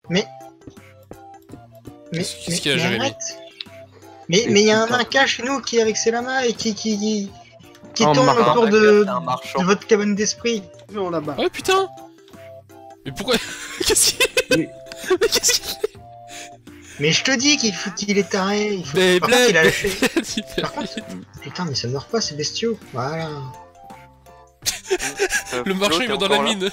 Mais... Qu'est-ce qu'il y a, Jérémy? arrête. Mais il y a un Inca chez nous qui est avec ses lamas et qui Oh, tourne marrant. autour Un marchand. de votre cabane d'esprit. Là-bas. Oh putain! Mais pourquoi? Qu'est-ce qu'il Oui. Mais qu'est-ce qu'il fait? Mais je te dis qu'il est taré. Mais Par contre, il a lâché. super. Par contre, putain, mais ça ne meurt pas ces bestiaux. Voilà. Le marchand il va dans la mine.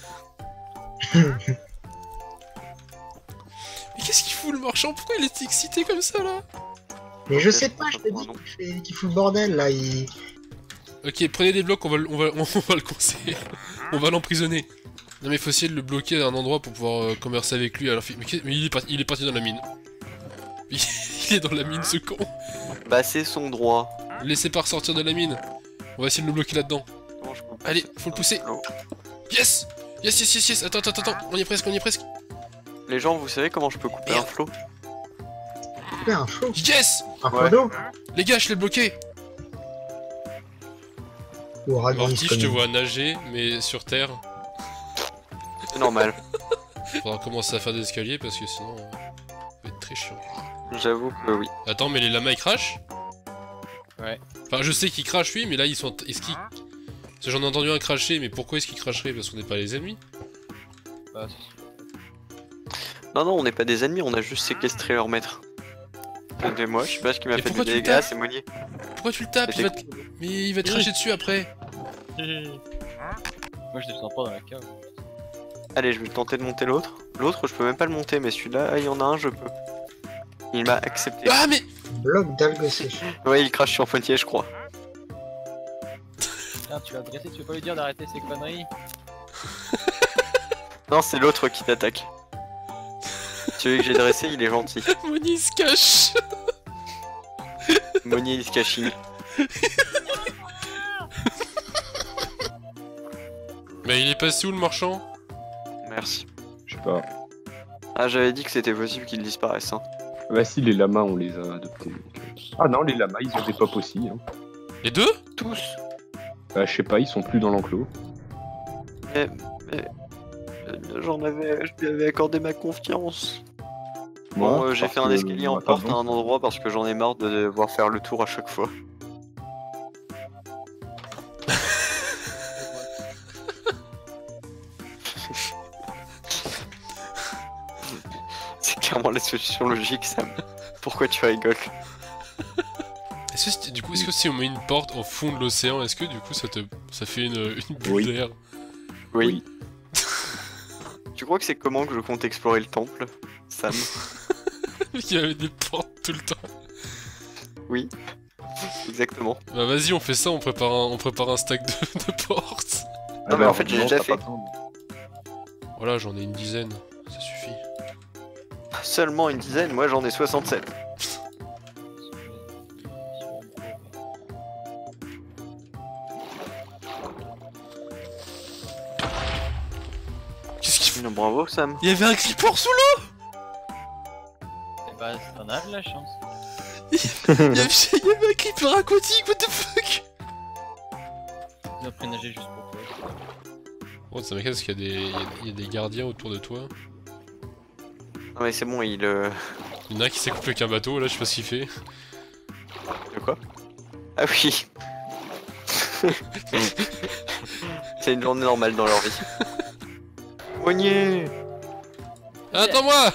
Mais qu'est-ce qu'il fout le marchand? Pourquoi il est excité comme ça là? Mais je sais pas, je te dis qu'il fout le bordel là. Ok, prenez des blocs, on va le coincer. On va l'emprisonner. Non mais faut essayer de le bloquer à un endroit pour pouvoir converser avec lui. Alors, mais il est parti dans la mine. Il est dans la mine ce con. Bah c'est son droit. Laissez pas ressortir de la mine. On va essayer de le bloquer là-dedans. Allez, faut le pousser. Yes. Yes, yes, yes, yes. Attends, on y est presque, Les gens, vous savez comment je peux couper un flot? Couper un flot? Yes. Un flot d'eau? Les gars, je l'ai bloqué. Morty, je te vois nager, mais sur terre. C'est normal. Faudra commencer à faire des escaliers parce que sinon, ça va être très chiant. J'avoue que oui. Attends, mais les lamas ils crachent? Ouais. Enfin, je sais qu'ils crachent, oui, mais là ils sont. Est-ce qu'ils. Parce que j'en ai entendu un cracher, mais pourquoi est-ce qu'ils cracheraient? Parce qu'on n'est pas les ennemis? Bah, non, on n'est pas des ennemis, on a juste séquestré leur maître. Et moi, je sais pas ce qui m'a Mais fait pourquoi du tu le dégât, tapes? c'est Monnier. Pourquoi tu le tapes? Mais il va te cracher dessus après. moi je descends pas dans la cave. Allez, je vais tenter de monter l'autre. L'autre, je peux même pas le monter, mais celui-là, il y en a un, je peux. Il m'a accepté. Ah, mais. Bloc d'algues sèches. Ouais, il crache sur Fontier, je crois. Putain, tu l'as dressé, tu veux pas lui dire d'arrêter ses conneries? Non, c'est l'autre qui t'attaque. Celui que j'ai dressé, il est gentil. Money il se cache. Monnier is caching. Mais il est passé où le marchand? Merci. Je sais pas. Ah, j'avais dit que c'était possible qu'il disparaisse. Hein. Bah si, les lamas, on les a adoptés. Ah non, les lamas, ils ont des pop aussi. Hein. Les deux? Tous. Bah je sais pas, ils sont plus dans l'enclos. Mais... je lui avais accordé ma confiance. Bon, j'ai fait un escalier en porte à un endroit parce que j'en ai marre de devoir faire le tour à chaque fois. C'est clairement la solution logique, Sam. Pourquoi tu rigoles? Est-ce que, du coup, est-ce que si on met une porte au fond de l'océan, est-ce que du coup ça fait une bulle Oui. d'air? Oui. Tu crois que c'est comment que je compte explorer le temple, Sam? Il y avait des portes tout le temps. Oui. Exactement. Bah vas-y, on fait ça, on prépare un stack de portes. Non mais en fait j'ai déjà fait. Voilà, j'en ai une dizaine, ça suffit. Seulement une dizaine, moi j'en ai 67. Qu'est-ce qu'il fait? Bravo Sam. Il y avait un creeper sous l'eau. Eh bah, t'en as de la chance. Il y avait un creeper aquatique, what the fuck? J'ai appris à nager juste pour toi. Oh, ça m'inquiète parce qu'il y a des gardiens autour de toi. Non mais c'est bon, Il y en a un qui s'est coupé avec un bateau, là je sais pas ce qu'il fait. De quoi? Ah oui. C'est une journée normale dans leur vie. Monnier. Attends-moi.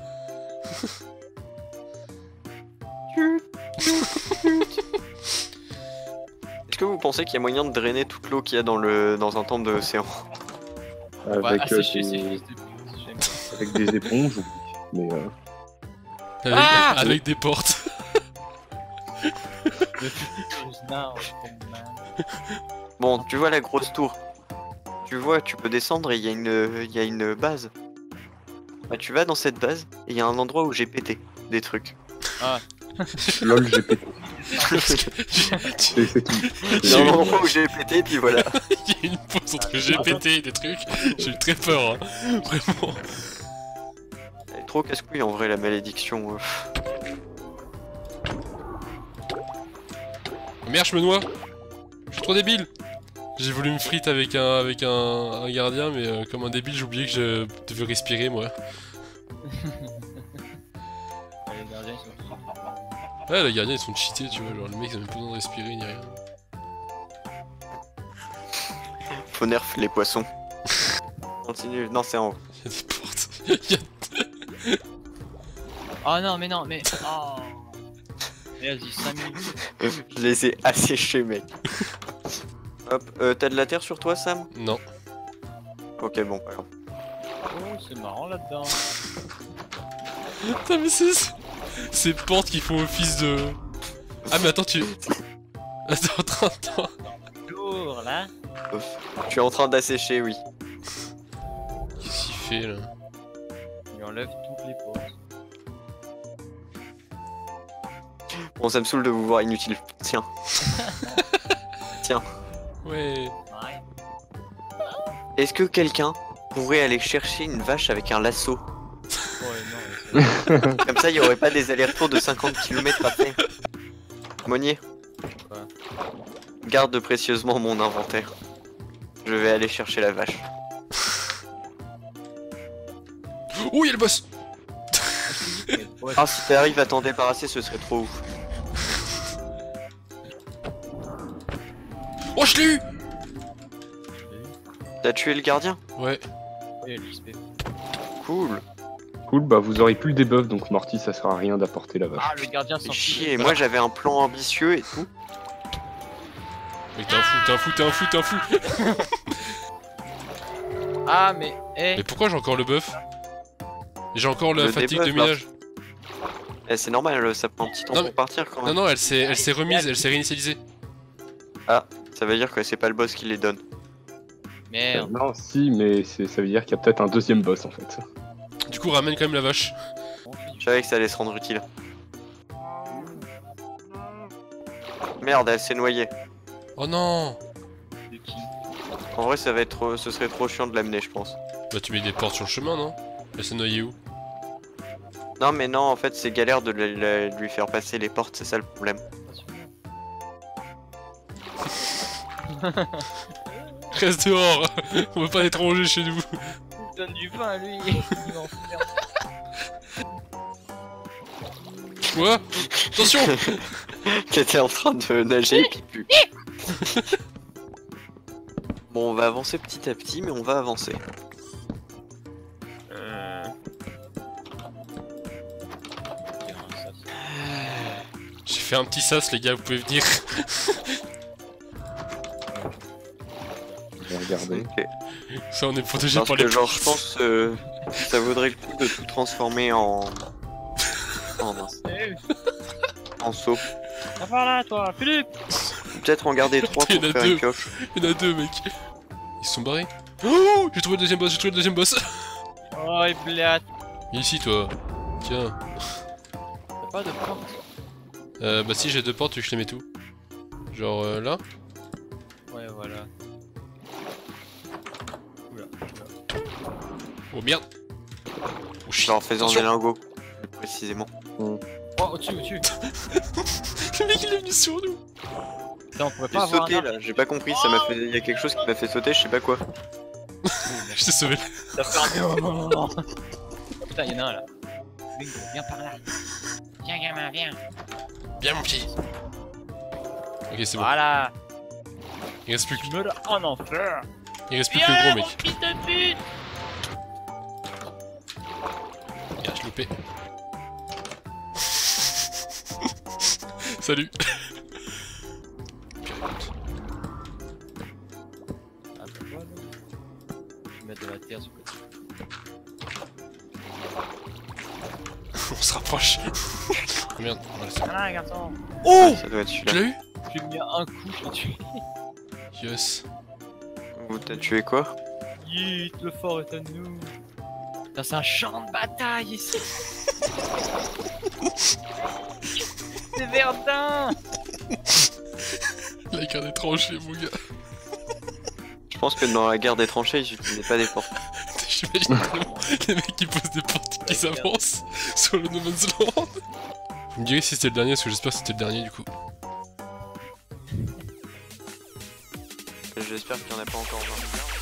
Est-ce que vous pensez qu'il y a moyen de drainer toute l'eau qu'il y a dans un temple de l'océan? Avec, assécher ses des... fils de pute, j'aime. avec des éponges, oui. Mais Avec des portes. Bon, tu vois la grosse tour. Tu vois, tu peux descendre et il y a une base. Bah, tu vas dans cette base et il y a un endroit où j'ai pété des trucs. Ah. lol, j'ai pété. C'est tout. Il y a un endroit où j'ai pété et puis voilà. Il y a une pause entre GPT et des trucs. J'ai eu très peur, hein. Vraiment. Elle est trop casse-couille en vrai la malédiction. Merde, je me noie. Je suis trop débile. J'ai voulu me frite avec un gardien, mais comme un débile, j'ai oublié que je devais respirer, moi. Les gardiens ils sont tous. Ouais, les gardiens ils sont cheatés, tu vois, genre les mecs ils ont même pas besoin de respirer ni rien. Faut nerf les poissons. Continue, non c'est en haut. Y'a des portes. Oh non, mais non, mais. Oh. Vas-y, 5 minutes. Je les ai asséchés mec. Hop, t'as de la terre sur toi Sam? Non. Ok bon, pas grave. Oh, c'est marrant là-dedans. Putain mais c'est... Ces portes qui font office de... Ah mais attends tu... Attends. Lourd là. Je suis en train d'assécher, oui. Qu'est-ce qu'il fait là? Il enlève toutes les portes. Bon ça me saoule de vous voir inutile. Tiens. Tiens. Ouais. Ouais. Est-ce que quelqu'un pourrait aller chercher une vache avec un lasso? Ouais, non, Comme ça, il n'y aurait pas des allers-retours de 50 km après. Monnier. Quoi? Garde précieusement mon inventaire. Je vais aller chercher la vache. Oh, y'a le boss! Ouais. Ah, si t'arrives à t'en débarrasser, ce serait trop ouf. Oh, je l'ai eu! T'as tué le gardien? Ouais. Ouais, l'XP. Cool. Cool, bah vous aurez plus le debuff, donc Morty ça sert à rien d'apporter la vache. Ah, le gardien Fais s'en chier, moi j'avais un plan ambitieux et tout. Mais t'es un fou. Ah, mais. Eh. Mais pourquoi j'ai encore le buff? J'ai encore la Le fatigue de debuff, minage. Eh, c'est normal, ça prend un petit temps Non, pour partir quand même. Non, elle s'est remise, elle s'est réinitialisée. Ah, ça veut dire que c'est pas le boss qui les donne. Merde. Non, si, mais ça veut dire qu'il y a peut-être un deuxième boss en fait. Du coup, ramène quand même la vache. Je savais que ça allait se rendre utile. Merde, elle s'est noyée. Oh non! De qui? En vrai, ça va être, ce serait trop chiant de l'amener, je pense. Bah, tu mets des portes sur le chemin, non? Elle s'est noyée où? Non, mais non, en fait, c'est galère de lui faire passer les portes, c'est ça le problème. Reste dehors! On veut pas être rongé chez nous. Il donne du vin à lui. Il m'en fout. Quoi? Attention! T'étais en train de nager, pipu. Bon, on va avancer petit à petit, mais on va avancer. J'ai fait un petit sas, les gars, vous pouvez venir. Je vais regarder. Ok. Ça, on est protégé Parce par les que genre, portes. je pense ça vaudrait le coup de tout transformer en... mince. En saut. Va par là, toi, Philippe. Peut-être en garder 3 Il y pour en a faire deux. une pioche. Il y en a deux, mec. Ils se sont barrés. Oh! J'ai trouvé le deuxième boss, Oh, il blâte. Viens ici, toi. Tiens. T'as pas de porte? Bah si, j'ai deux portes, tu veux que je les mets tout. Genre là. Ouais, voilà. Oula. Oh merde. Oh shit. Genre en faisant des Attention. lingots, plus précisément. Oh, au-dessus. Le mec, il est venu sur nous. Putain, on pourrait J'ai pas avoir sauté un là, j'ai pas compris, ça m'a fait... Il y a quelque chose qui m'a fait sauter, je sais pas quoi. Je t'ai sauvé. T'as fait un... Putain, y'en a un là. Bingo, viens par là. Viens, gamin, viens. Bien mon pied. Ok, c'est bon. Voilà. Il reste plus que, Tu me l'as en enfer. il reste plus que le gros, Viens, mec. mon fils de pute. Regarde, je loupé. Salut. Ah, bah voilà. Je vais mettre de la terre sur le côté. On se rapproche. Oh, merde. Voilà, c'est bon. Voilà, garçon. Oh! Ça doit être Tu celui-là. l'as eu? Tu lui mets un coup, je l'ai tué. Yes. Ou t'as tué quoi? Yeet, le fort est à nous. Putain, c'est un champ de bataille ici. C'est Verdun. La garde est tranchée, mon gars. Je pense que dans la guerre des tranchées, ils utilisaient pas des portes. J'imagine tellement les mecs qui posent des portes qui s'avancent sur le No Man's Land. Vous me direz si c'était le dernier, parce que j'espère que c'était le dernier du coup. J'espère qu'il y en a pas encore 20 milliards.